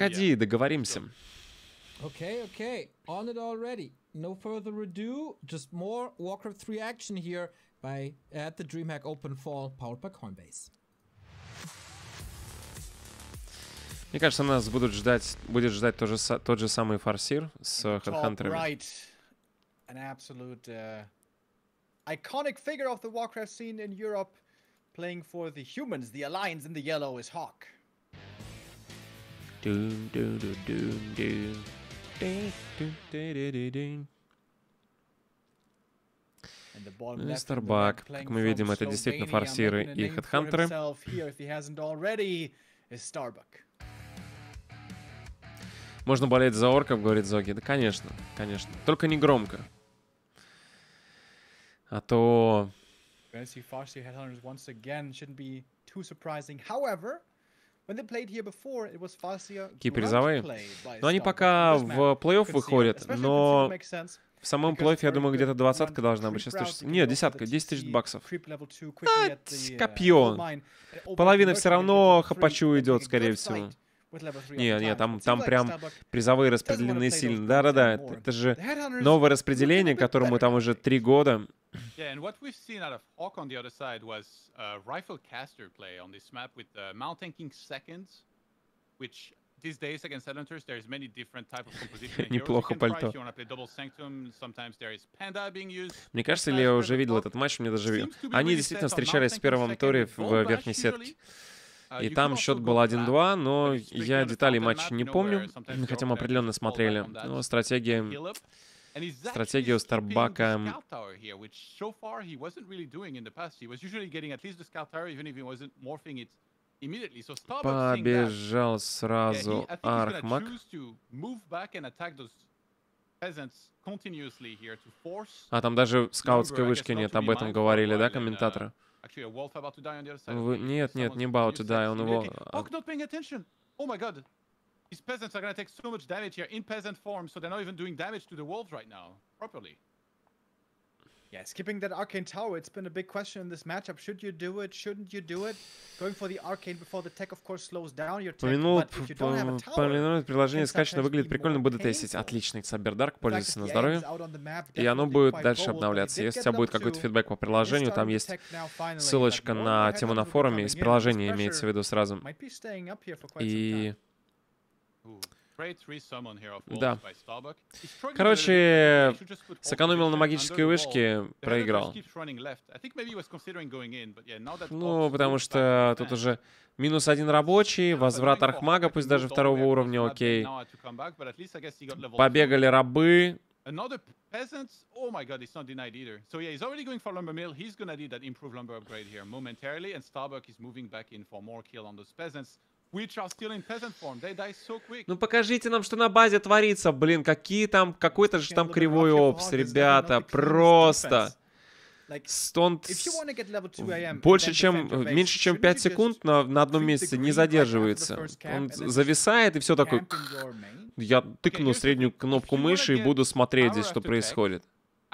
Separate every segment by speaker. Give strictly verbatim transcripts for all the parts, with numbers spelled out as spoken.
Speaker 1: Приходи, договоримся.
Speaker 2: Okay, okay. On it already. No further ado. Just more Warcraft three action here by at the DreamHack Open Fall, powered by Coinbase.
Speaker 1: Мне кажется, нас будут ждать, будет ждать тот же, тот же самый форсир с хедхантерами.
Speaker 3: Right. An absolute uh, iconic figure of the Warcraft scene in Europe, playing for the humans. The alliance in the yellow is Hawk.
Speaker 1: Doom, doom, doom, doom, doom. Doom, doom, doom, doom, doom. Старбак, как мы видим, это действительно форсиры и хедхантеры. Можно болеть за орков, говорит Зоги. Да, конечно, конечно. Только не громко. А то... Какие призовые? Но они пока в плей-офф выходят, но в самом плей-оффе, я думаю, где-то двадцатка должна быть. Сейчас Нет, десятка, десять тысяч баксов. А, копье. Половина все равно хапачу идет, скорее всего. Не, не, там, там прям призовые распределены сильно. Да-да-да, это, это же новое распределение, которому там уже три года.
Speaker 4: Yeah, and what we've seen out of Hawk on the other side was a rifle caster play on this map with uh, Mount tanking seconds, which these days against Headhunters there's many different type of composition.
Speaker 1: Неплохо пальто. Мне кажется, или я уже видел этот матч, мне даже... Они действительно встречались в первом туре в верхней сетке. И там счет был один-два, но я деталей матча не помню, хотя мы определенно смотрели. Но стратегия... Стратегия у Старбака... Побежал сразу Архмак. А там даже скаутской вышки нет, об этом говорили, да, комментаторы? Вы... Нет, нет, не about to die, он его... These peasants are going to take so much damage here in peasant form, so they're not even doing damage to the wolves right now, properly.
Speaker 3: Yeah, skipping that arcane tower, it's been a big question in this matchup. Should you do it? Shouldn't you do it? Going for the arcane before the tech, of course, slows down your tech, but if you don't have a tower... Приложение скачано, выглядит прикольно, буду тестить. Отличный Сабердарк, пользуйся на здоровье. И оно будет дальше обновляться. Если у тебя будет какой-то фидбэк по приложению, там есть ссылочка на тему на форуме, из приложения имеется в виду сразу. И... Да. Короче, сэкономил на магической вышке, проиграл. Ну, потому что тут уже минус один рабочий, возврат Архмага, пусть даже второго уровня, окей. Побегали рабы. Ну покажите нам, что на базе творится, блин, какие там, какой-то же там кривой опс, ребята, просто. Стонт больше чем, меньше чем пять секунд на, на одном месте не задерживается. Он зависает и все такое. Я тыкну среднюю кнопку мыши и буду смотреть здесь, что происходит.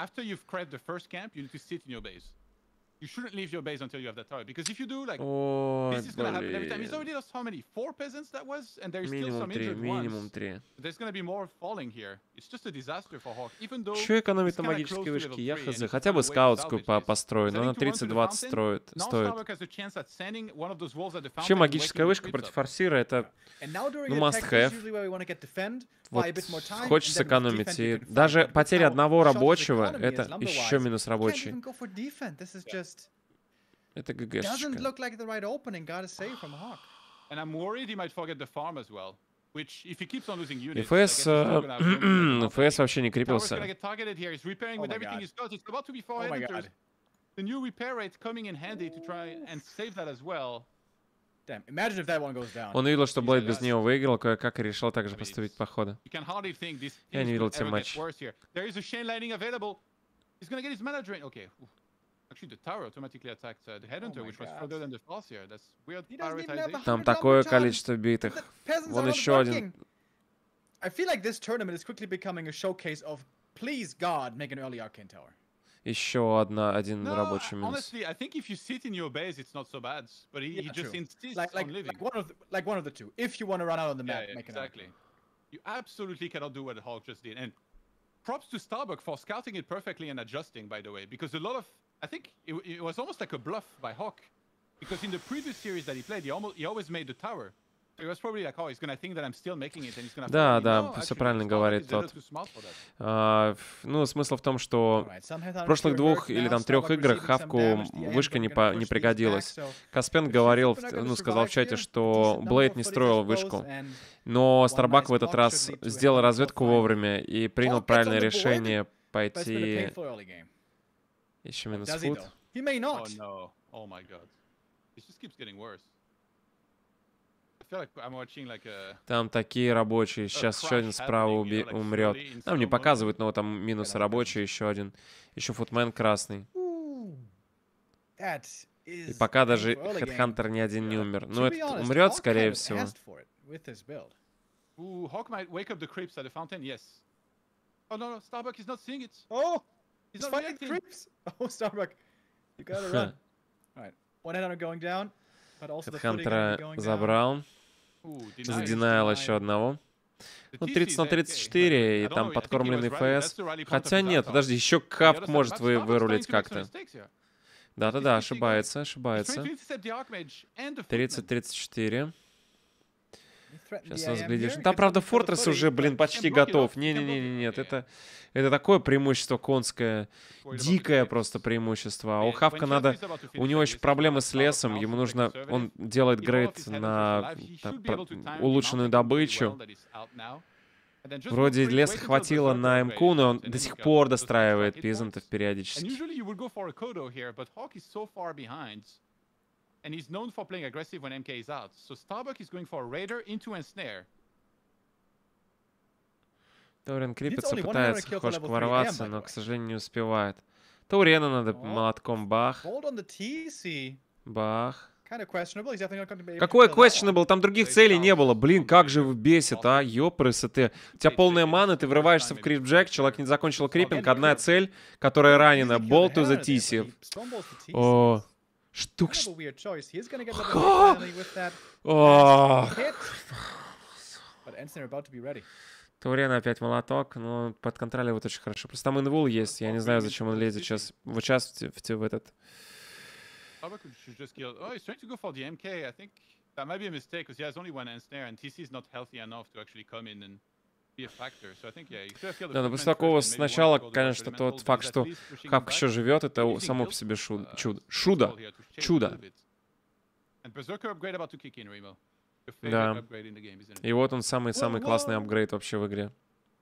Speaker 3: You shouldn't leave your base until you have that tower, because if you do, like, oh, this is gonna happen every time. He's already lost how many? Four peasants that was, and there's still some injured ones. There's gonna be more falling here. It's just a disaster for Hawk, even though... Чё экономит на магической вышке? Я хз. Хотя бы скаутскую по построю, но она тридцать двадцать стоит. Вообще магическая вышка против форсира — это, ну, must have. Вот хочешь сэкономить. И даже потеря одного рабочего — это еще минус рабочий. Это ГГшечка. И ФС... ФС вообще не крепился. Он увидел, что Блейд без него выиграл, кое-как и решил также поступить по ходу. Я не видел те матчи. Там такое количество битых. Вон еще один.
Speaker 1: Еще одна, один
Speaker 4: No,
Speaker 1: рабочий минус.
Speaker 4: honestly, I think if you sit in your base, it's not so bad. But he, he
Speaker 3: Yeah,
Speaker 4: just
Speaker 3: true.
Speaker 4: insists
Speaker 3: Like, like,
Speaker 4: on living.
Speaker 3: like one of the, like one of the two. If you want to run out on the
Speaker 4: Yeah,
Speaker 3: map,
Speaker 4: yeah,
Speaker 3: make an
Speaker 4: exactly.
Speaker 3: arc.
Speaker 4: You absolutely cannot do what the Hulk just did. And props to Starbuck for scouting it perfectly and adjusting, by the way, because a lot of, I think it, it was almost like a bluff by Hawk, because in the previous series that he played, he almost he always made the tower. So he was probably like, oh, he's gonna think that I'm still making it, and he's gonna.
Speaker 1: Да,
Speaker 4: me.
Speaker 1: да,
Speaker 4: No,
Speaker 1: все
Speaker 4: actually,
Speaker 1: правильно
Speaker 4: Starbuck
Speaker 1: говорит
Speaker 4: is a little
Speaker 1: тот.
Speaker 4: too smart for that.
Speaker 1: А, ф- ну, смысл в том, что
Speaker 3: Alright, some
Speaker 1: в
Speaker 3: Headhunter
Speaker 1: прошлых
Speaker 3: Cure
Speaker 1: двух
Speaker 3: hurt
Speaker 1: или
Speaker 3: now,
Speaker 1: там трех
Speaker 3: Starbuck
Speaker 1: играх
Speaker 3: receiving some
Speaker 1: Хавку
Speaker 3: damage. The
Speaker 1: вышка
Speaker 3: Anthem
Speaker 1: не,
Speaker 3: gonna
Speaker 1: по-
Speaker 3: push
Speaker 1: не
Speaker 3: these
Speaker 1: пригодилась.
Speaker 3: back, so
Speaker 1: Каспен
Speaker 3: if
Speaker 1: говорил,
Speaker 3: Super not
Speaker 1: в-
Speaker 3: gonna
Speaker 1: ну, сказал в
Speaker 3: survive
Speaker 1: чате,
Speaker 3: here,
Speaker 1: что
Speaker 3: decent number
Speaker 1: Блейд
Speaker 3: of
Speaker 1: не
Speaker 3: fully
Speaker 1: строил
Speaker 3: disposed,
Speaker 1: вышку.
Speaker 3: and
Speaker 1: Но
Speaker 3: one
Speaker 1: Старбак
Speaker 3: nice
Speaker 1: в этот
Speaker 3: block
Speaker 1: раз
Speaker 3: should lead to a
Speaker 1: сделал
Speaker 3: Headhunter kill
Speaker 1: разведку
Speaker 3: finally.
Speaker 1: вовремя и принял
Speaker 3: Hawk gets
Speaker 1: правильное
Speaker 3: on the board,
Speaker 1: решение
Speaker 3: but it's been a
Speaker 1: пойти...
Speaker 3: painful early game.
Speaker 1: Еще минус
Speaker 3: Does he
Speaker 1: фут.
Speaker 3: though? He may
Speaker 4: Oh
Speaker 3: not.
Speaker 4: no! Oh my god! It just keeps getting worse. I feel like I'm watching like a.
Speaker 1: Там такие рабочие. Сейчас еще один справа уби- умрет. Нам не показывают, но вот там минус рабочий, еще один. Еще футмен красный.
Speaker 3: That
Speaker 1: И
Speaker 3: is
Speaker 1: пока
Speaker 3: painful
Speaker 1: даже
Speaker 3: early game.
Speaker 1: Хедхантер ни один не умер.
Speaker 3: To
Speaker 1: Ну,
Speaker 3: be
Speaker 1: этот
Speaker 3: honest,
Speaker 1: умрет,
Speaker 3: Hawk
Speaker 1: скорее
Speaker 3: kind of
Speaker 1: всего.
Speaker 3: asked for it with this build.
Speaker 4: Ooh, Hawk might wake up the creeps at the fountain. Yes. Oh no, no! Starbuck is not seeing it.
Speaker 3: Oh,
Speaker 4: He's
Speaker 3: he's
Speaker 4: not
Speaker 3: fighting
Speaker 4: reacting.
Speaker 3: creeps. Oh, Starbuck, you gotta run. All right, one head on going down, but also the footing gonna
Speaker 1: Хедхантера
Speaker 3: be going down.
Speaker 1: забрал.
Speaker 4: Ooh,
Speaker 1: За
Speaker 4: denies,
Speaker 1: Динайл
Speaker 4: denies.
Speaker 1: еще одного.
Speaker 4: The
Speaker 1: Ну,
Speaker 4: T C
Speaker 1: тридцать на
Speaker 4: is
Speaker 1: тридцать
Speaker 4: A F K,
Speaker 1: четыре,
Speaker 4: but
Speaker 1: и
Speaker 4: I don't
Speaker 1: там
Speaker 4: know, I think it
Speaker 1: подкормленный
Speaker 4: was Rally-
Speaker 1: ФС.
Speaker 4: that's the rally point of
Speaker 1: Хотя
Speaker 4: his
Speaker 1: нет,
Speaker 4: avatar.
Speaker 1: подожди, еще
Speaker 4: On the
Speaker 1: Хавк
Speaker 4: other side,
Speaker 1: может
Speaker 4: Matt
Speaker 1: вы,
Speaker 4: Starbuck's
Speaker 1: вырулить
Speaker 4: starting to make some
Speaker 1: как-то.
Speaker 4: mistakes here.
Speaker 1: Да-да-да,
Speaker 4: He's fifty
Speaker 1: ошибается,
Speaker 4: goals. He's trying
Speaker 1: ошибается.
Speaker 4: to intercept the Archmage and the
Speaker 1: тридцать
Speaker 4: Footman.
Speaker 1: тридцать четыре.
Speaker 3: He threatened
Speaker 1: Сейчас
Speaker 3: the A M
Speaker 1: разглядишь.
Speaker 3: here.
Speaker 1: Там,
Speaker 3: Gets
Speaker 1: правда,
Speaker 3: something for the
Speaker 1: Фортресс
Speaker 3: footy,
Speaker 1: уже, блин,
Speaker 3: but
Speaker 1: почти
Speaker 4: Can block it
Speaker 1: готов.
Speaker 4: off, can block it
Speaker 1: Не-не-не-нет,
Speaker 4: off,
Speaker 1: это, это такое преимущество конское.
Speaker 4: Worried about the
Speaker 1: Дикое
Speaker 4: creeps.
Speaker 1: просто преимущество. А у
Speaker 4: Yeah,
Speaker 1: Хавка
Speaker 4: when
Speaker 1: надо...
Speaker 4: Chelsea is about to
Speaker 1: У
Speaker 4: finish
Speaker 1: него
Speaker 4: like
Speaker 1: еще
Speaker 4: this,
Speaker 1: проблемы
Speaker 4: Starbuck
Speaker 1: с лесом.
Speaker 4: now
Speaker 1: Ему
Speaker 4: also
Speaker 1: нужно...
Speaker 4: conservative.
Speaker 1: Он делает
Speaker 4: If all of
Speaker 1: грейд
Speaker 4: his headhunters are
Speaker 1: на...
Speaker 4: alive, he
Speaker 1: на
Speaker 4: should be
Speaker 1: про-
Speaker 4: able to time the
Speaker 1: улучшенную
Speaker 4: mountain pretty
Speaker 1: добычу.
Speaker 4: well that is out now. And then just
Speaker 1: Вроде
Speaker 4: go for it,
Speaker 1: леса
Speaker 4: wait until
Speaker 1: хватило
Speaker 4: Berserker
Speaker 1: на
Speaker 4: upgrades,
Speaker 1: МК, но он
Speaker 4: and then
Speaker 1: до
Speaker 4: you
Speaker 1: сих
Speaker 4: got
Speaker 1: пор
Speaker 4: those extra
Speaker 1: достраивает
Speaker 4: hit points.
Speaker 1: пизантов
Speaker 4: And
Speaker 1: периодически.
Speaker 4: usually you would go for a Kodo here, but Hawk is so far behind. And he's known for playing aggressive when M K is out. So Starbuck is going for a Raider into Ensnare.
Speaker 1: Таурен крепится,
Speaker 3: only one
Speaker 1: пытается
Speaker 3: hundred kill for
Speaker 1: хошку
Speaker 3: level three
Speaker 1: ворваться,
Speaker 3: A M, by the
Speaker 1: но,
Speaker 3: way.
Speaker 1: к сожалению, не успевает. Таурена надо
Speaker 3: Oh.
Speaker 1: молотком бах,
Speaker 3: Hold on the T C.
Speaker 1: бах.
Speaker 3: Kind of questionable. He's definitely not going to be able
Speaker 1: Какое
Speaker 3: to kill that one.
Speaker 1: questionable? Там других целей не было. Блин, как же бесит, а? Ёпрсы ты. У тебя полная мана, ты врываешься в крип-джек, человек не закончил крипинг, одна цель, которая ранена.
Speaker 3: Easily killed
Speaker 1: Болт
Speaker 3: the
Speaker 1: to the
Speaker 3: headhunter there,
Speaker 1: T
Speaker 3: but
Speaker 1: C.
Speaker 3: he stumbles the T C.
Speaker 1: О, штук...
Speaker 3: Kind of a weird choice. He is going to get
Speaker 1: Ха!
Speaker 3: level three finally with that
Speaker 1: О,
Speaker 3: hit. But Ensnare about to be ready.
Speaker 1: Таурена опять молоток, но подконтроливает очень хорошо. Просто там инвул есть, я не знаю, зачем он лезет сейчас в участие в, в этот...
Speaker 4: Starbuck should just kill. Oh, he's trying to go for the M K. I think that might be a mistake because he has only one Ensnare and T C is not healthy enough to actually come in and be a factor. So I think, yeah, he should have killed the
Speaker 1: Да, но
Speaker 4: Footman
Speaker 1: после такого
Speaker 4: first and maybe one
Speaker 1: сначала,
Speaker 4: to go to the
Speaker 1: конечно,
Speaker 4: Elemental,
Speaker 1: тот
Speaker 4: but
Speaker 1: факт,
Speaker 4: he's at
Speaker 1: что
Speaker 4: least pushing him
Speaker 1: Хавк
Speaker 4: back.
Speaker 1: еще живет, это
Speaker 4: Using
Speaker 1: само
Speaker 4: guilt,
Speaker 1: по себе шу-
Speaker 4: uh,
Speaker 1: чудо.
Speaker 4: this
Speaker 1: Чудо.
Speaker 4: goal here to chase a
Speaker 1: Чудо.
Speaker 4: little bit. And Berserker upgrade about to kick in, Remo. Your
Speaker 1: Да.
Speaker 4: favorite upgrade in the game, isn't it?
Speaker 1: И вот он самый-самый
Speaker 3: Whoa,
Speaker 1: классный
Speaker 3: whoa.
Speaker 1: апгрейд вообще в игре.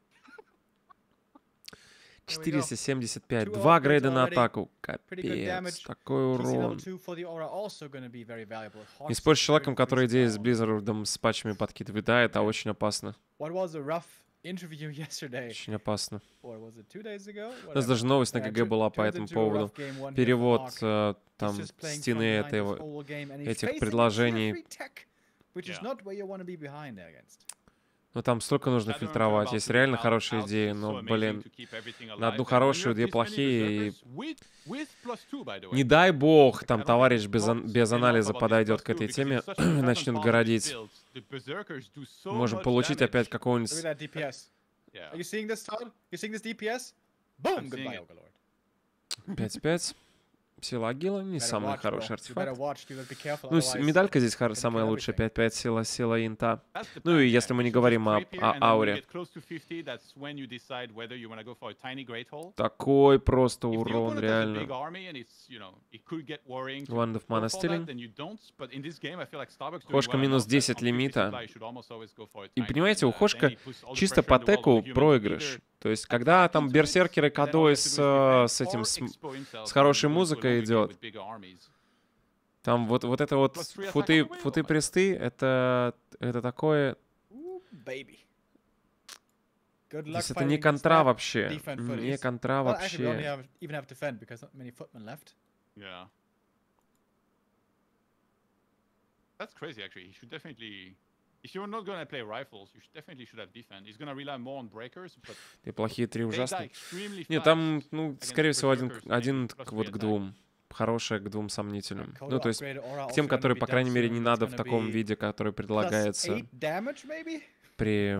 Speaker 1: четыреста семьдесят пять.
Speaker 3: Two
Speaker 1: Два
Speaker 3: upgrades
Speaker 1: грейда на
Speaker 3: already.
Speaker 1: атаку.
Speaker 3: Pretty good
Speaker 1: Капец.
Speaker 3: damage.
Speaker 1: Такой
Speaker 3: T C level
Speaker 1: урон.
Speaker 3: two for the Aura also going to be very valuable.
Speaker 1: Не
Speaker 3: Hawks
Speaker 1: спорь с человеком,
Speaker 3: thirty-three
Speaker 1: который идеи с
Speaker 3: style.
Speaker 1: Близзардом с патчами подкидывает. Да, это очень опасно.
Speaker 3: What was a rough interview yesterday?
Speaker 1: Очень опасно.
Speaker 3: Or was it two days ago?
Speaker 1: У нас даже новость на
Speaker 3: Yeah,
Speaker 1: ГГ
Speaker 3: tur-
Speaker 1: была по
Speaker 3: turns
Speaker 1: этому
Speaker 3: into a
Speaker 1: поводу.
Speaker 3: rough game, one hit for
Speaker 1: Перевод
Speaker 3: Hawk.
Speaker 1: э,
Speaker 3: He's
Speaker 1: там
Speaker 3: just playing from
Speaker 1: стены
Speaker 3: behind
Speaker 1: этого,
Speaker 3: this whole game, and he's
Speaker 1: этих
Speaker 3: facing a
Speaker 1: предложений.
Speaker 3: tier three tech, which is
Speaker 4: Yeah.
Speaker 3: not where you want to be behind against.
Speaker 1: Ну там столько нужно
Speaker 4: I don't
Speaker 1: фильтровать.
Speaker 4: remember
Speaker 1: Есть
Speaker 4: about
Speaker 1: реально
Speaker 4: Out-
Speaker 1: хорошие
Speaker 4: Out
Speaker 1: идеи,
Speaker 4: is
Speaker 1: но,
Speaker 4: so amazing
Speaker 1: блин,
Speaker 4: to keep everything
Speaker 1: на одну
Speaker 4: alive. And when
Speaker 1: хорошую,
Speaker 4: you
Speaker 1: две
Speaker 4: have this many
Speaker 1: плохие, и
Speaker 4: berserkers with- with plus two, by the way.
Speaker 1: не дай бог,
Speaker 4: I
Speaker 1: там
Speaker 4: don't think
Speaker 1: товарищ без,
Speaker 4: Hawks
Speaker 1: ан- без
Speaker 4: enough
Speaker 1: анализа
Speaker 4: about this
Speaker 1: подойдет
Speaker 4: plus
Speaker 1: к этой
Speaker 4: two, because
Speaker 1: теме,
Speaker 4: it's such an
Speaker 1: начнет
Speaker 4: important part of
Speaker 1: городить.
Speaker 4: this build. The berserkers do so
Speaker 1: Можем
Speaker 4: much
Speaker 1: получить
Speaker 4: damage.
Speaker 1: опять
Speaker 3: Look
Speaker 1: какого-нибудь...
Speaker 3: at that D P S.
Speaker 4: Yeah.
Speaker 3: Are you seeing this, Todd? You seeing this D P S? Boom!
Speaker 4: I'm seeing
Speaker 3: Goodbye,
Speaker 4: it.
Speaker 3: Overlord.
Speaker 1: пять пять. Сила Агила не
Speaker 3: Better
Speaker 1: самый
Speaker 3: watch,
Speaker 1: хороший
Speaker 3: bro. You
Speaker 1: артефакт.
Speaker 3: better watch, you better be careful,
Speaker 1: Ну, с-
Speaker 3: otherwise-
Speaker 1: медалька здесь хор-
Speaker 3: gonna
Speaker 1: самая
Speaker 3: kill
Speaker 1: лучшая,
Speaker 3: everything.
Speaker 1: пять пять сила, сила инта.
Speaker 4: That's the
Speaker 1: Ну
Speaker 4: plan,
Speaker 1: и
Speaker 4: yeah.
Speaker 1: если мы не
Speaker 4: You should
Speaker 1: говорим
Speaker 4: just
Speaker 1: о,
Speaker 4: creep here,
Speaker 1: о
Speaker 4: and then when you
Speaker 1: ауре.
Speaker 4: get close to fifty, that's when you decide whether you wanna go for a tiny great hole.
Speaker 1: Такой просто
Speaker 4: If the
Speaker 1: урон,
Speaker 4: opponent has a big
Speaker 1: реально.
Speaker 4: army and it's, you know, it could get worrying to
Speaker 1: Wand of
Speaker 4: go
Speaker 1: Mana
Speaker 4: for
Speaker 1: Stealing.
Speaker 4: that, then you don't. But in this game, I feel like Starbucks doing
Speaker 1: Хошка
Speaker 4: well
Speaker 1: минус
Speaker 4: enough that
Speaker 1: десять
Speaker 4: on fifty
Speaker 1: лимита.
Speaker 4: supply, you should almost always go for a
Speaker 1: И
Speaker 4: tiny,
Speaker 1: понимаете, у
Speaker 4: and, uh,
Speaker 1: Хошка
Speaker 4: then he puts all the
Speaker 1: чисто
Speaker 4: pressure
Speaker 1: по
Speaker 4: in the world on
Speaker 1: теку
Speaker 4: the human
Speaker 1: проигрыш.
Speaker 4: either
Speaker 1: То есть, когда там
Speaker 4: into it,
Speaker 1: берсеркеры
Speaker 4: and then all
Speaker 1: кадой
Speaker 4: he has to
Speaker 1: с,
Speaker 4: do is
Speaker 1: э,
Speaker 4: defend
Speaker 1: с этим,
Speaker 4: or
Speaker 1: с,
Speaker 4: expo himself
Speaker 1: с хорошей
Speaker 4: and go into a
Speaker 1: музыкой
Speaker 4: longer game
Speaker 1: идет.
Speaker 4: with bigger armies.
Speaker 1: Там вот, вот это вот
Speaker 4: Plus three attack
Speaker 1: футы,
Speaker 4: on the way,
Speaker 1: футы
Speaker 4: oh my
Speaker 1: престы, это, это такое...
Speaker 3: Ooh, baby. Good
Speaker 1: То
Speaker 3: luck
Speaker 1: есть это
Speaker 3: fighting
Speaker 1: не
Speaker 3: against
Speaker 1: контра
Speaker 3: that
Speaker 1: вообще.
Speaker 3: defense
Speaker 1: Не
Speaker 3: footies.
Speaker 1: контра
Speaker 3: Well, actually, we only
Speaker 1: вообще.
Speaker 3: have, even have defend because not many footmen left.
Speaker 4: Yeah. That's crazy, actually. He should definitely...
Speaker 1: И плохие три ужасные. Нет, там, ну, скорее всего, один, один к, вот к двум. Хорошая к двум сомнительным. Ну, то есть к тем, которые, по крайней мере, не надо в таком виде, который предлагается при...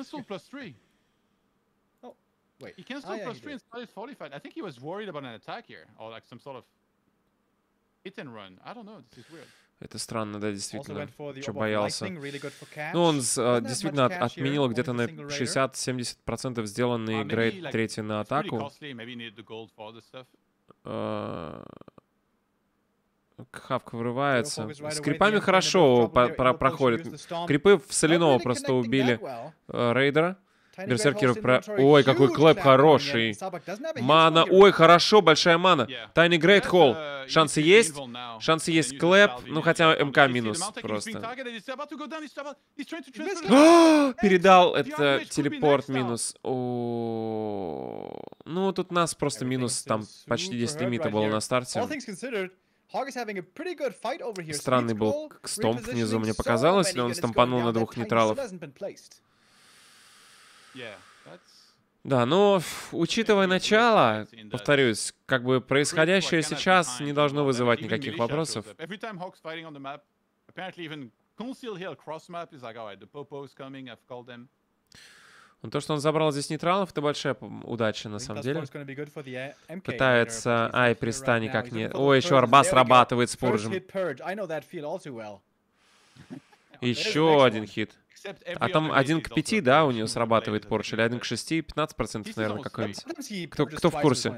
Speaker 4: He canceled plus three and started forty-five. I think he was worried about an attack here, or like some sort of hit and run. I don't know. This is weird.
Speaker 1: Это странно, да, действительно. Что боялся. Ну, он uh, действительно от, отменил где-то на шестьдесят-семьдесят процентов сделанный грейд третий на атаку. Uh, Хавк вырывается. С крипами хорошо по про проходит. Крипы в соляного просто убили uh, рейдера. Берсеркеров про... Ой, какой клэп хороший. Мана. Ой, хорошо, большая мана. Тайный Грейт Холл. Шансы есть? Шансы есть клэп. Ну, хотя МК минус просто. Передал. Это телепорт минус. О, ну, тут нас просто минус. Там почти десять лимита было на старте. Странный был стомп внизу, мне показалось. Или он стомпанул на двух нейтралов? Да, но учитывая начало, повторюсь, как бы происходящее сейчас не должно вызывать никаких вопросов. Но то, что он забрал здесь нейтралов, это большая удача на самом деле. Пытается... Ай, приста никак не... Ой, еще арба срабатывает с Пуржем. Еще один хит. А там один к пяти, да, у нее срабатывает Порч, или один к шести, пятнадцать процентов, наверное, какой-нибудь. Кто, кто в курсе?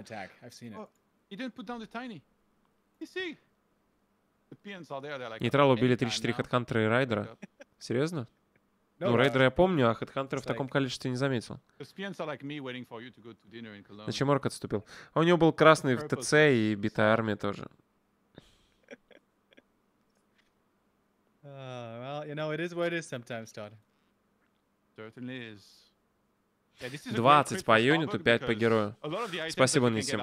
Speaker 1: Нейтрал убили три-четыре хедхантера и райдера. Серьезно? Ну, рейдера я помню, а хедхантера в таком количестве не заметил. Зачем Орк отступил? А у него был красный в ТЦ и битая армия тоже.
Speaker 3: Uh, well, you know, it is what it is sometimes, Todd.
Speaker 4: Certainly is.
Speaker 1: двадцать по юниту, пять по герою. Спасибо, Нисим.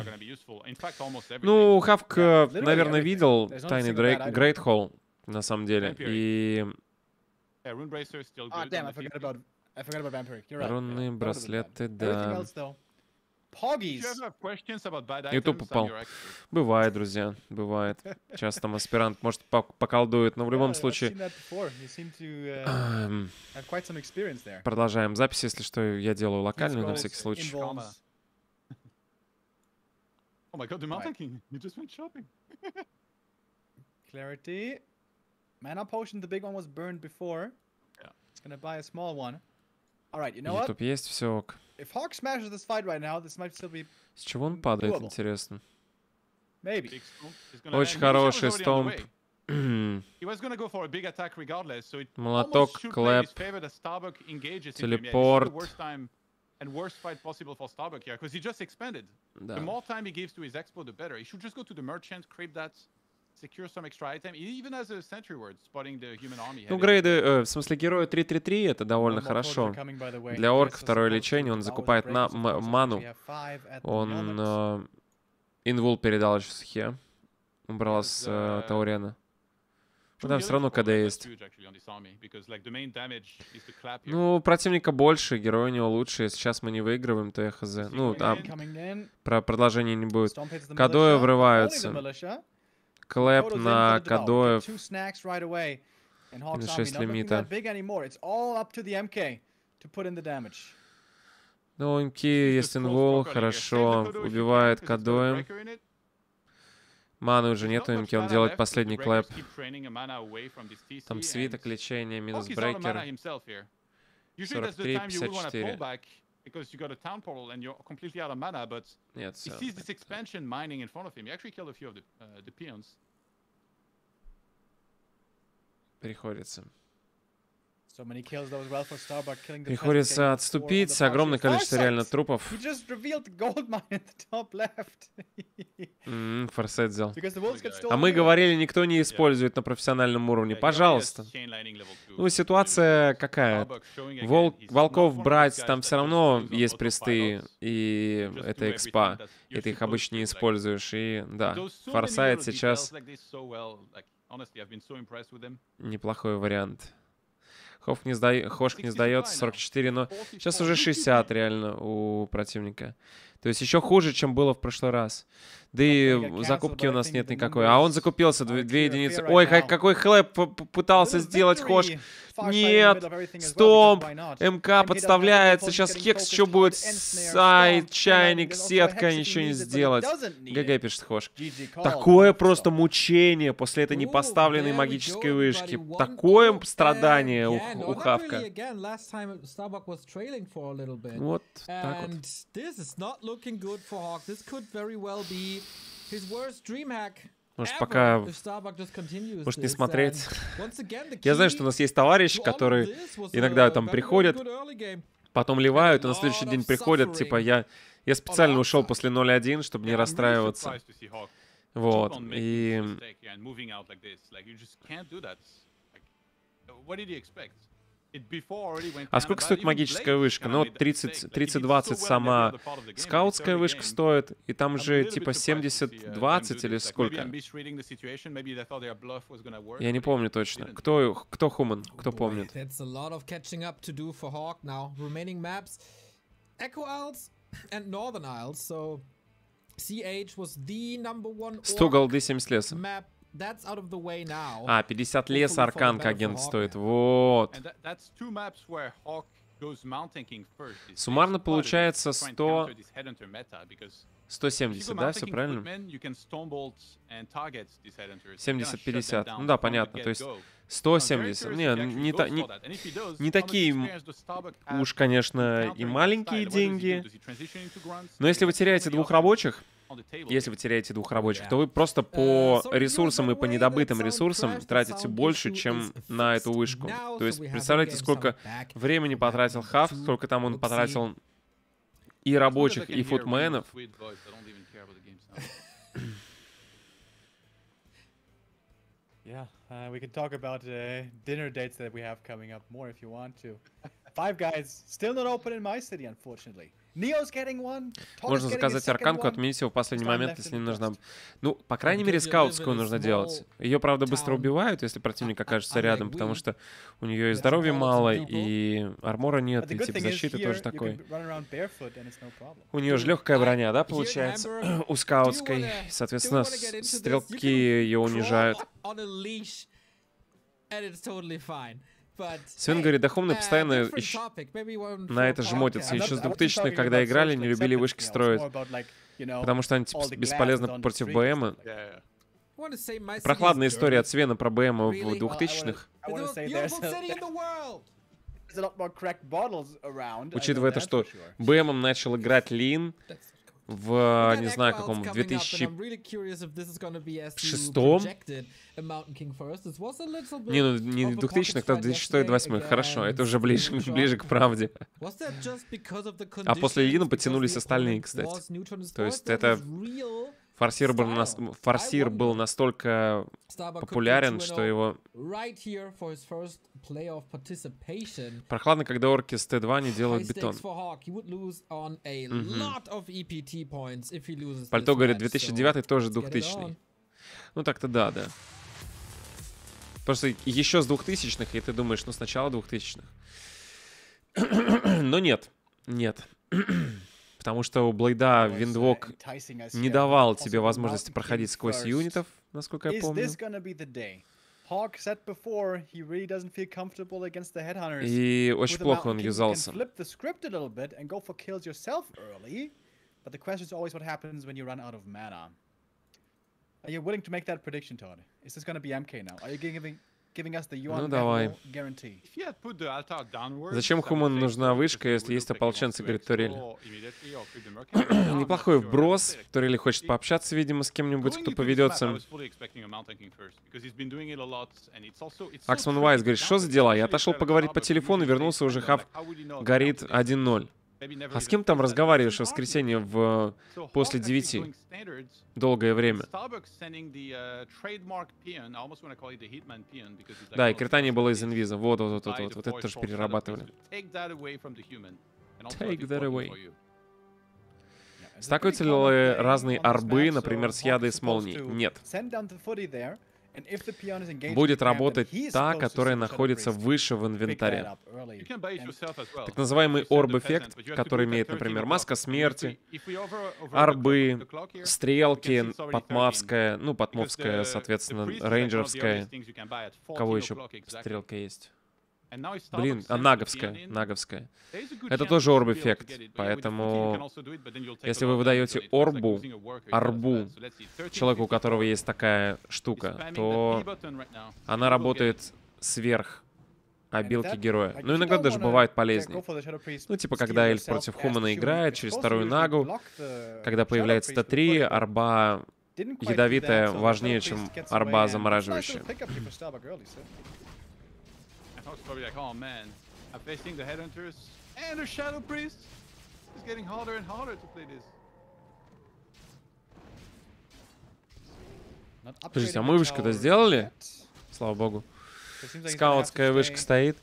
Speaker 1: Ну, Хавк, наверное, видел тайный Грейт Холл, на самом деле. И... Рунные браслеты, да. Ютуб упал. Бывает, друзья, бывает. Часто там аспирант, может, поколдует, но в любом случае... Продолжаем запись, если что, я делаю локальную, на всякий случай.
Speaker 3: Clarity. Mana potion, the big one was burned before. It's gonna buy a small one. Alright, you know what?
Speaker 1: Ютуб есть, все ок.
Speaker 3: If Hawk smashes this fight right now, this might still be.
Speaker 1: С чего он падает,
Speaker 3: doable.
Speaker 1: Интересно?
Speaker 3: Maybe.
Speaker 1: Очень хороший стомп. Молоток, клэп, телепорт. Да. Ну, грейды, э, в смысле, герою три три три это довольно хорошо. Для орка второе лечение, он закупает на ману. Он э, инвул передал еще с Хе. Убрал с э, Таурена. Ну, там все равно КД есть. Ну, противника больше, герой у него лучше. Если сейчас мы не выигрываем, то я хз. Ну, а про продолжение не будет. Кадоя врываются. Клэп на Кадоев. Минус шесть лимита. Ну, МК есть инвол, хорошо. Убивает Кадоем. Маны уже нету МК, он делает последний клэп. Там свиток, лечение, минус брейкер. сорок три пятьдесят четыре. Because you got a town portal and you're completely out of mana, but нет, he sees this expansion mining in front of him. He actually killed a few of the, uh, the peons. Приходится. Приходится отступить. Огромное количество реально трупов. Ммм, форсайт взял. А мы говорили, никто не использует на профессиональном уровне. Пожалуйста. Ну, ситуация какая? Волк, волков брать, там все равно есть присты, и это экспа. И ты их обычно не используешь. И да, форсайт сейчас неплохой вариант. Хофф не сда... Хошк не сдается, сорок четыре, но сейчас уже шестьдесят реально у противника. То есть еще хуже, чем было в прошлый раз. Да и закупки у нас нет никакой. А он закупился, две, две единицы. Ой, какой хлэп пытался сделать Хошк. Нет, Стомп, МК подставляется. Сейчас Хекс еще будет. Сайд, чайник, сетка, ничего не сделать. ГГ пишет Хошк. Такое просто мучение после этой непоставленной магической вышки. Такое страдание у, у Хавка. Вот так вот. Может, пока... Может, не смотреть. Я знаю, что у нас есть товарищи, которые иногда там приходят, потом ливают, и на следующий день приходят, типа, я, я специально ушел после ноль один, чтобы не расстраиваться. Вот, и... А сколько стоит магическая вышка? Ну, вот тридцать двадцать сама скаутская вышка стоит, и там же типа семьдесят двадцать или сколько? Я не помню точно. Кто, кто Хуман? Кто помнит? сто голды, семьдесят леса. А, пятьдесят леса Аркан агент стоит. Вот. Суммарно получается сто... сто семьдесят, да? Все правильно? семьдесят пятьдесят. Ну да, понятно. То есть сто семьдесят. Не, не, та, не, не такие уж, конечно, и маленькие деньги. Но если вы теряете двух рабочих, если вы теряете двух рабочих, то вы просто по ресурсам и по недобытым ресурсам тратите больше, чем на эту вышку. То есть представляете, сколько времени потратил Хав, сколько там он потратил и рабочих, и футменов.
Speaker 3: Yeah, uh, we can talk about uh, dinner dates that we have coming up more if you want to. Five Guys still not open in my city, unfortunately.
Speaker 1: Можно заказать арканку, отменить его в последний момент, если не нужна. Ну, по крайней мере, скаутскую нужно делать. Ее, правда, быстро убивают, если противник окажется рядом, потому что у нее и здоровья мало, и армора нет, и тип защиты тоже такой. У нее же легкая броня, да, получается, у скаутской. Соответственно, стрелки ее унижают. Свен говорит, да Хумны постоянно ищ... на это жмотятся. Еще с двухтысячных, когда играли, не любили вышки строить. Потому что они типа, бесполезны против БМа. Прохладная история от Свена про БМа в двухтысячных. Учитывая то, что БМом начал играть Лин в, не знаю, каком, в две тысячи шестом. Не, ну не в двухтысячных, а в две тысячи шестом — две тысячи восьмом. Хорошо, это уже ближе, ближе к правде. А после Лина потянулись остальные, кстати. То есть это... Форсир был, нас... Форсир был настолько популярен, что его... Прохладно, когда орки с Т два не делают бетон. Угу. Пальто говорит, две тысячи девятый тоже двухтысячный. Ну так-то да, да. Просто еще с двухтысячных, и ты думаешь, ну сначала двухтысячных. Но нет, нет. Потому что у Блейда Виндвок не давал тебе возможности проходить сквозь юнитов, насколько я помню. И очень плохо он юзался. Ну давай. Зачем Хуман нужна вышка, если есть ополченцы, говорит Турель? Неплохой вброс. Турель хочет пообщаться, видимо, с кем-нибудь, кто поведется. Аксман Вайс говорит, что за дела? Я отошел поговорить по телефону, вернулся, уже Хав горит один ноль. А с кем там разговариваешь в воскресенье в... после девяти? Долгое время. Да, и Критания была из инвиза. Вот, вот, вот, вот, вот это тоже перерабатывали. Take that away. Стакаются ли разные арбы, например, с ядой и с молнией? Нет. будет работать та, которая находится выше в инвентаре. Так называемый орб-эффект, который имеет, например, маска смерти, арбы, стрелки, потмавская, ну, потмовская, соответственно, рейнджерская. У кого еще стрелка есть? Блин, а наговская, наговская. Это тоже орб-эффект, поэтому если вы выдаете орбу, арбу, человеку, у которого есть такая штука, то она работает сверх обилки героя. Ну, иногда даже бывает полезнее. Ну, типа, когда эльф против хумана играет через вторую нагу, когда появляется Т три, арба ядовитая важнее, чем арба замораживающая.
Speaker 4: I was probably like, oh man, I'm facing the Headhunters and the Shadow Priest. It's getting harder and harder to play this.
Speaker 1: Подождите, а мы вышку-то сделали? Слава богу. Скаутская вышка стоит.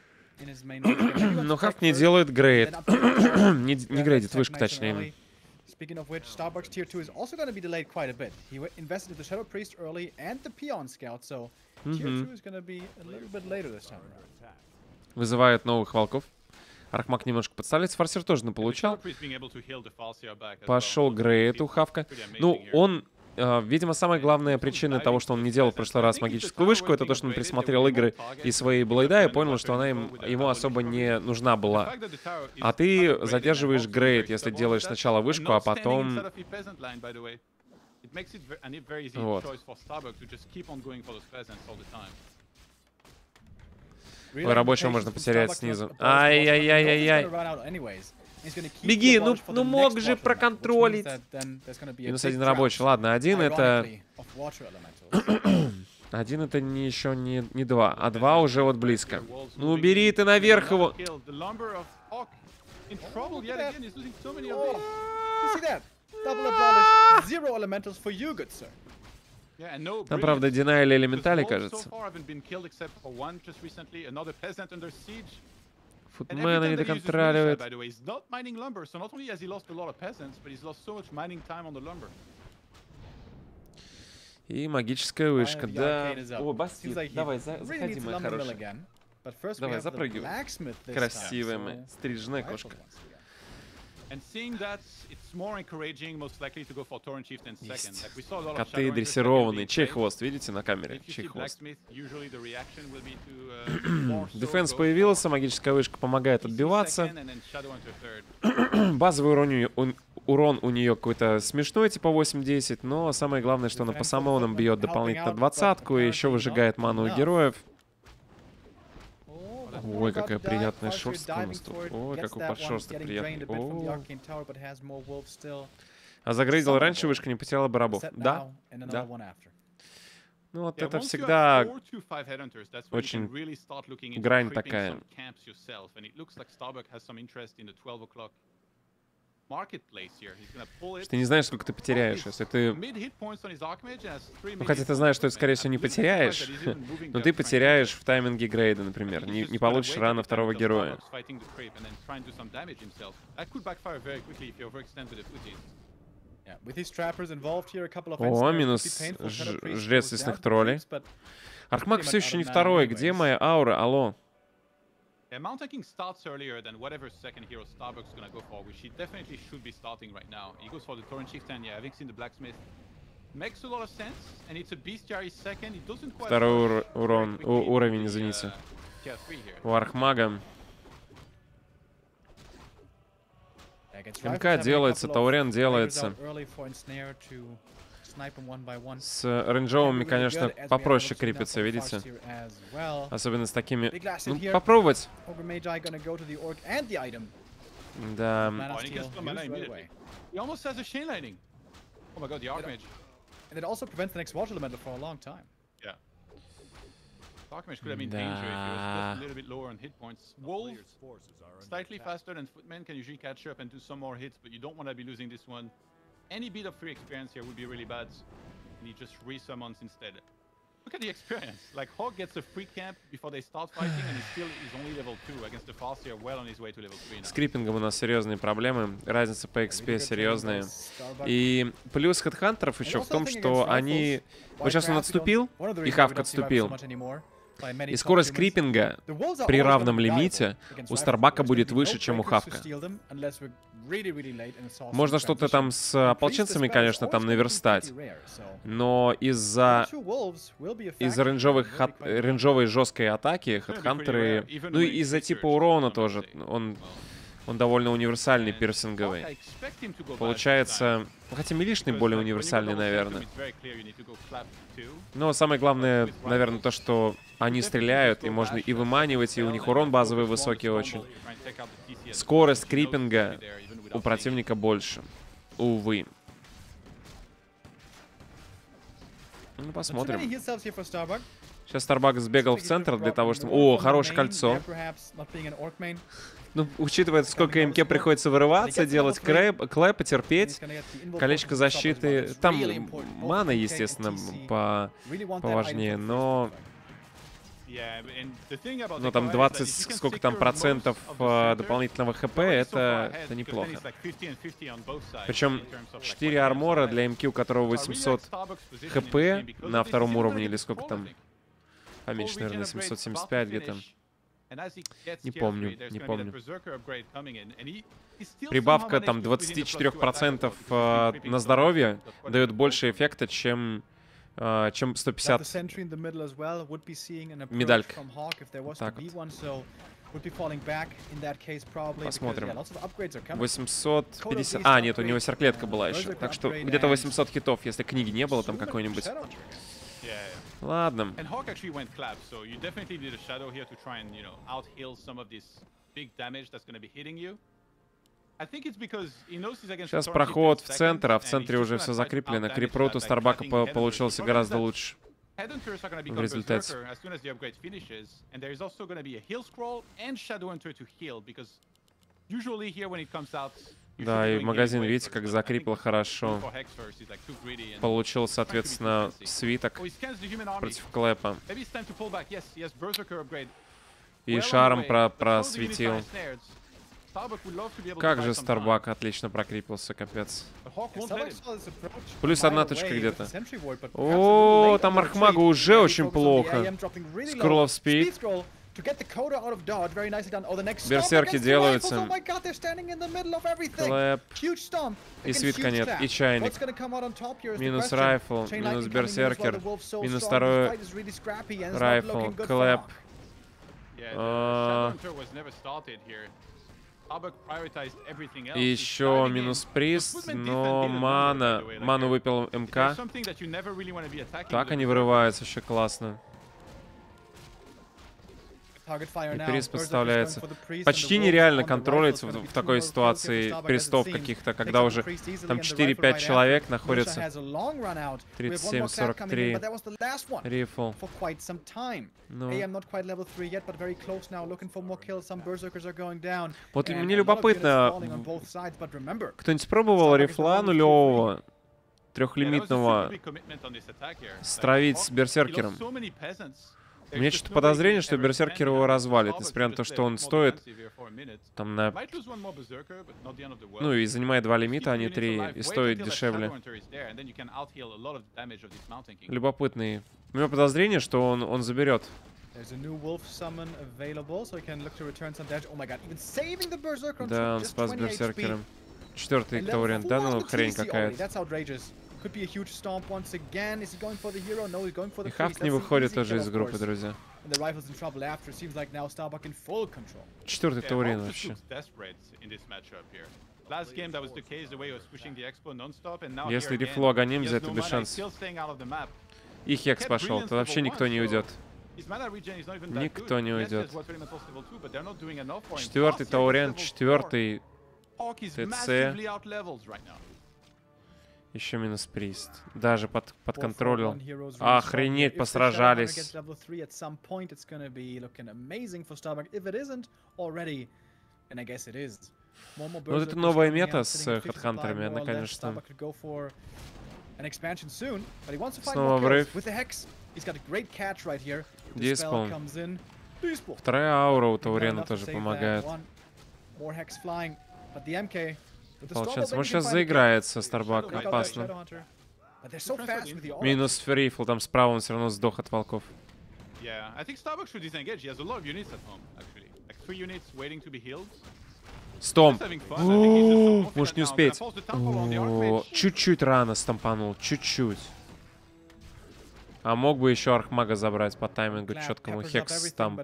Speaker 1: Но Хавк не делает грейд. не, не грейдит вышку, точнее.
Speaker 3: Speaking of which, Starbucks tier two is also going to be delayed quite a bit. He invested in the Shadow Priest early and the Peon Scout, so tier two is going to be a little bit later this time.
Speaker 1: Вызывает новых волков. Архмаг немножко подставляется. Фарсер тоже наполучал. Пошел грейд у Хавка. Ну, он... Uh, видимо, самая главная причина того, что он не делал в прошлый раз магическую вышку, это то, что он присмотрел игры из своей Блейда и понял, что она им, ему особо не нужна была. А ты задерживаешь грейд, если делаешь сначала вышку, а потом... Вот. Ой, рабочего можно потерять снизу. Ай-яй-яй-яй-яй. Беги, ну, ну мог же проконтролить. Минус один рабочий. Ладно, один это... Один это не, еще не, не два, а два уже вот близко. Ну убери ты наверх его. Там, правда, Дина или элементали, кажется. Футмена не доконтроливает. И магическая вышка, да. О, Басти, давай, за, заходи, моя хорошая. Давай, запрыгивай. Красивая моя, стрижная кошка. Есть. Коты дрессированные. Чей хвост, видите на камере? Чей хвост. Дефенс появился, магическая вышка помогает отбиваться. Базовый урон, он, урон у нее какой-то смешной, типа восемь-десять, но самое главное, что она по самоонам бьет дополнительно двадцатку и еще выжигает ману у героев. Ой, какая приятная шерстка у нас тут. Ой, какой подшерсток приятный. О. А загрейдил раньше, вышка не потеряла бы рабов. Да, да. Ну вот это всегда очень грань такая. Что ты не знаешь, сколько ты потеряешь, если ты... Ну, хотя ты знаешь, что ты, скорее всего, не потеряешь, но ты потеряешь в тайминге грейда, например. Не, не получишь рана второго героя. О, минус жрец лесных троллей. Архмаг все еще не второй. Где моя аура? Алло.
Speaker 4: Yeah, Mountain King starts earlier than whatever second hero Starbucks is gonna go for, which he definitely should be starting right now. He goes for the Torrent Chieftain, yeah, having seen the Blacksmith. Makes a lot of sense, and it's a Bestiary second. It doesn't quite...
Speaker 1: Второй урон, у, уровень, извините. У Архмага. МК делается, Таурен делается. С рейнджовыми, конечно, попроще крепится, видите? Особенно с такими... Ну, попробовать. Да.
Speaker 4: Any bit of free experience here would be really bad, and he just resummons instead. Look at the experience. Like Hawk gets a free camp before they start fighting, and he still is only level two against the Farseer, well on his way to level three now.
Speaker 1: С крипингом у нас серьезные проблемы, разница по икс пи серьезная. И плюс хедхантеров еще в том, что они... Вот сейчас он отступил, и Хавк отступил. И скорость крипинга при равном лимите у Старбака будет выше, чем у Хавка. Можно что-то там с ополченцами, конечно, там наверстать. Но из-за из-за рейнджовой, рейнджовой жесткой атаки хедхантеры... Ну и из-за типа урона тоже. Он, он довольно универсальный, пирсинговый. Получается... Хотя милишный более универсальный, наверное. Но самое главное, наверное, то, что они стреляют, и можно и выманивать, и у них урон базовый высокий очень. Скорость крипинга у противника больше. Увы. Ну, посмотрим. Сейчас Старбак сбегал в центр для того, чтобы... О, хорошее кольцо. Ну, учитывая, сколько МК приходится вырываться, делать крэп, клэп, потерпеть, колечко защиты. Там мана, естественно, по поважнее, но... Но там двадцать, сколько там процентов э, дополнительного хп, это, это неплохо. Причем четыре армора для МК, у которого восемьсот хп на втором уровне, или сколько там? Поменьше, наверное, семьсот семьдесят пять где-то. Не помню, не помню. Прибавка там двадцать четыре процента э, на здоровье дает больше эффекта, чем... Uh, чем сто пятьдесят медалька. Так вот. Посмотрим. восемьсот пятьдесят... А, нет, у него серклетка была еще. Так что где-то восемьсот хитов, если книги не было там какой-нибудь. Ладно. Сейчас проход в центр, а в центре уже все закреплено. Крипрот у Старбака по получился гораздо лучше в результате. Да, и магазин, видите, как закрепил хорошо. Получил, соответственно, свиток против клэпа. И шаром про просветил. Как же Старбак отлично прокрепился, капец. Плюс одна точка где-то. О, там Архмага уже очень плохо. Скролл спид. Берсерки делаются. Клэп. И свитка нет. И чайник. Минус райфл. Минус берсеркер. Минус второй райфл. Клэп. И еще минус приз, но мана. Ману выпил МК. Так они вырываются, еще классно. И приз подставляется. Почти нереально контролиться в, в такой ситуации престов каких-то, когда уже там четыре-пять человек находятся. тридцать семь сорок три. Рифл. Ну. Вот мне любопытно, кто-нибудь пробовал рифла нулевого, трехлимитного, стравить с берсеркером? У меня что-то подозрение, что берсеркер его развалит, несмотря на то, что он стоит там на... Ну и занимает два лимита, а не три, и стоит дешевле. Любопытный. У меня подозрение, что он, он заберет. Да, он спас берсеркером. Четвертый Таурен, да, ну хрень какая-то. И Хавк не выходит тоже из группы, друзья. Четвертый Таурен вообще. Если рифло гоним, за это без шансов. И Хекс пошел, то вообще никто не уйдет. Никто не уйдет. Четвертый Таурен, четвертый ТЦ. Еще минус прист. Даже под, под контролем. Охренеть, посражались. Вот это новая мета с хедхантерами, она, конечно. Снова врыв. Диспел. Вторая аура у Таурена тоже помогает. Получается, может сейчас заиграется Старбак, опасно. Минус рифл, там справа он все равно сдох от волков. Стом. Может не успеть. Чуть-чуть рано стомпанул, чуть-чуть. А мог бы еще Архмага забрать по таймингу четкому. Хекс там.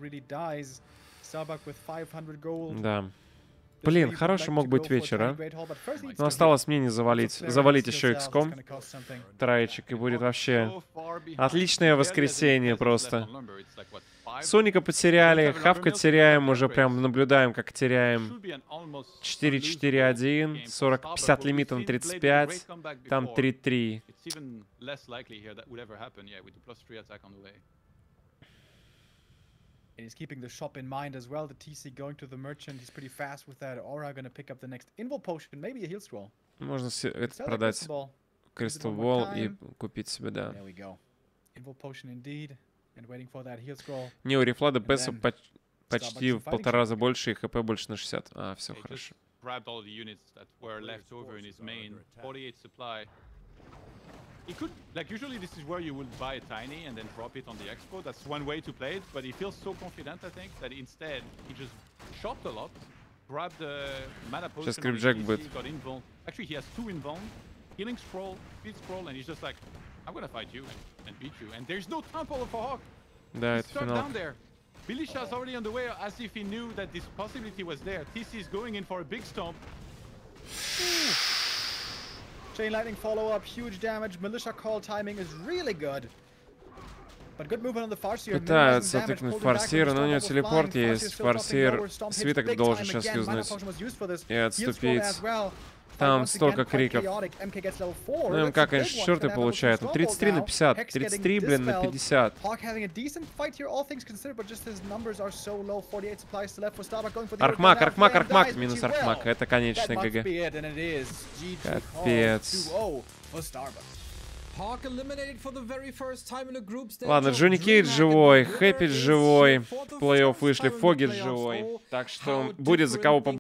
Speaker 1: Да. Блин, хороший мог быть вечер, а? Но осталось мне не завалить. Завалить еще икс ком. Троечек, и будет вообще отличное воскресенье просто. Соника потеряли, Хавка теряем, уже прям наблюдаем, как теряем. четыре четыре один, сорок, пятьдесят лимита на тридцать пять, там три три.
Speaker 3: And he's keeping the shop in mind as well. The T C going to the merchant. He's pretty fast with that aura. Gonna pick up the next invul potion, maybe a heal scroll.
Speaker 1: Можно это продать Crystal Ball и купить себе, да.
Speaker 3: There we go. Invul potion indeed. And waiting for that heal scroll.
Speaker 1: Не, у Рифла ДПС почти в полтора раза больше и хп больше на шестьдесят. А, все хорошо.
Speaker 4: Grabbed all the units that were left over in his main. forty-eight supply. He could, like, usually this is where you would buy a tiny and then drop it on the expo. That's one way to play it, but he feels so confident, I think, that instead he just shopped a lot, grabbed the mana potion,
Speaker 1: Сейчас Крипджек будет.
Speaker 4: got invuln. Actually, he has two invuln, healing scroll, speed scroll, and he's just like, I'm gonna fight you and, and beat you. And there's no temple for Hawk.
Speaker 1: Да,
Speaker 4: He's
Speaker 1: это
Speaker 4: stuck
Speaker 1: финал.
Speaker 4: down there. Belisha's already on the way, as if he knew that this possibility was there. T C is going in for a big stomp.
Speaker 3: Chain lightning follow-up, huge damage. Militia call timing is really good. But good movement on the Farseer.
Speaker 1: Пытается тыкнуть Фарсира, но у него телепорт есть. Фарсир свиток должен сейчас юзнуть и отступить. Там столько криков. Ну, МК, конечно, четвертый получает. Ну, тридцать три на пятьдесят. тридцать три, блин, на пятьдесят. Архмаг, Архмаг, Архмаг. Минус Архмаг. Это конечный ГГ. Капец. Ладно, Джонни Кейдж живой, Хэппи живой. В плей-офф вышли, Фогет живой. Так что будет за кого побороться.